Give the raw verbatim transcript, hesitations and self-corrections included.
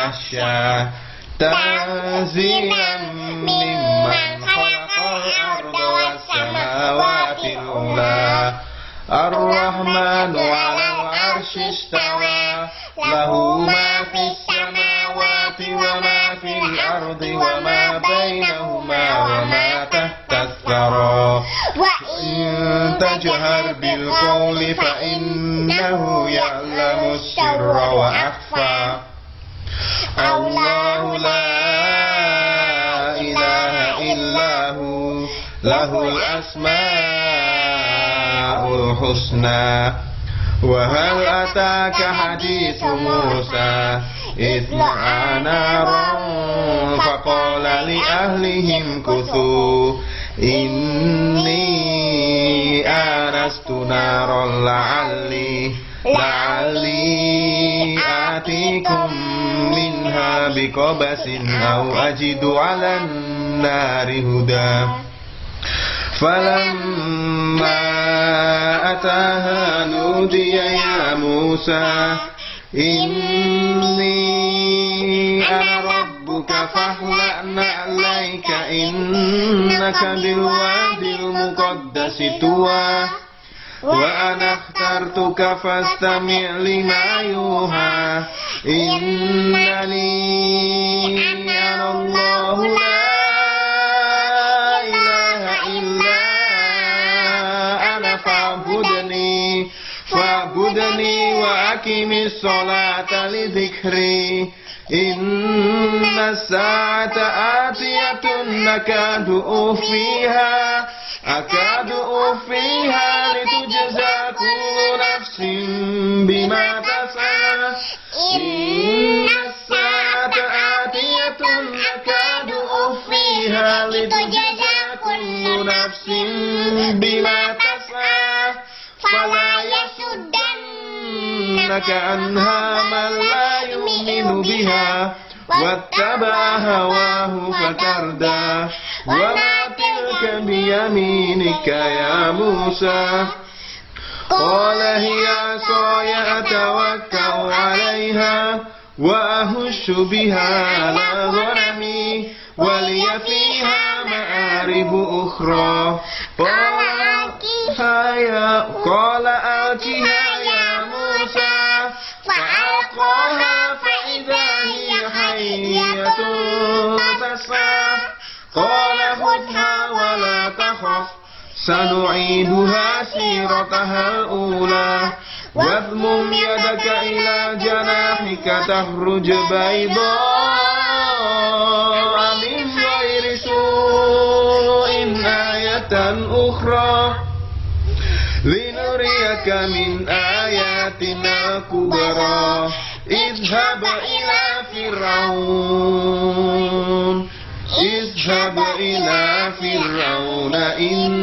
يخشى تنزيلا ممن خلق الأرض والسماوات العلى الرحمن على العرش استوى له ما في السماوات وما في الأرض وما بينهما وما تحت الثرى وإن تجهر بالقول فإنه يعلم السر وأخفى الله لا إله إلا هو له الأسماء الحسنى وهل أتاك حديث موسى إذ رأى نارا فقال لأهلهم كثوا إني آنست نارا لعلي لعلي آتيكم منها بقبس أو أجد على النار هدى فلما أتاها نودي يا موسى إني أنا ربك فاخلع نعليك إنك بالوادي المقدس طوى وأنا اخترتك فاستمع لما يوحى إنني أنا الله لا إله إلا أنا فاعبدني فاعبدني وأقم الصلاة لذكري إن الساعة آتية نكاد أخفيها أكاد أخفيها لتجزى كل نفس بما تسعى إن الساعة آتية نكاد أخفيها لتجزى كل نفس بما تسعى فلا يصدنك عنها من لا يؤمن بها واتبع هواه فتردى وما تلك بيمينك يا موسى قال هي عصاي أتوكل عليها وأهش بها على غنمي ولي فيها مآرب أخرى قال آتها يا موسى فألقاها فإذا هي حية تسعى قال خذها ولا تخف سنعيدها سيرتها الأولى واضمم يدك إلى جناحك تخرج بيضاء من غير سوء آية أخرى لنريك من آياتنا الكبرى اذهب إلى فرعون اذهب إلى فرعون إن